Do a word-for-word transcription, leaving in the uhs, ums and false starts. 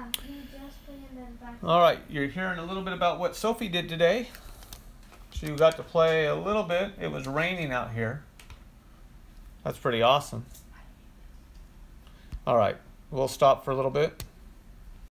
Yeah, he just put in the back. All right, you're hearing a little bit about what Sophie did today. She got to play a little bit. It was raining out here. That's pretty awesome. All right, we'll stop for a little bit.